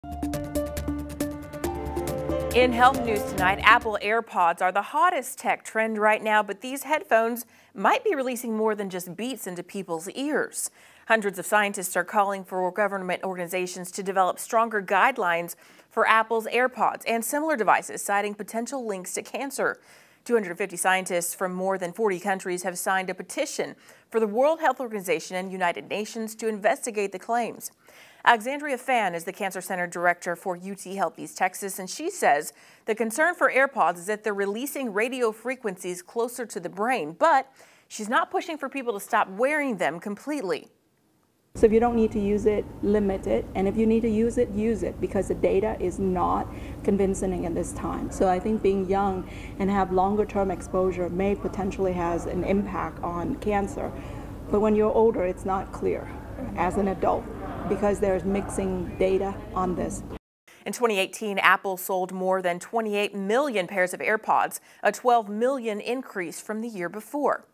In health news tonight, Apple Airpods are the hottest tech trend right now, but these headphones might be releasing more than just beats into people's ears. Hundreds of scientists are calling for government organizations to develop stronger guidelines for Apple's Airpods and similar devices, citing potential links to cancer. 250 scientists from more than 40 countries have signed a petition for the World Health Organization and United Nations to investigate the claims. Alexandria Fan is the Cancer Center Director for UT Health East Texas, and she says the concern for AirPods is that they're releasing radio frequencies closer to the brain, but she's not pushing for people to stop wearing them completely. So if you don't need to use it, limit it, and if you need to use it, because the data is not convincing at this time. So I think being young and have longer term exposure may potentially has an impact on cancer, but when you're older it's not clear as an adult, because there's mixing data on this. In 2018, Apple sold more than 28 million pairs of AirPods, a 12 million increase from the year before.